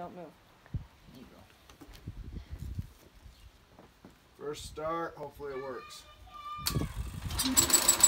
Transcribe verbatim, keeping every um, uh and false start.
don't move. There you go. First start, hopefully it works.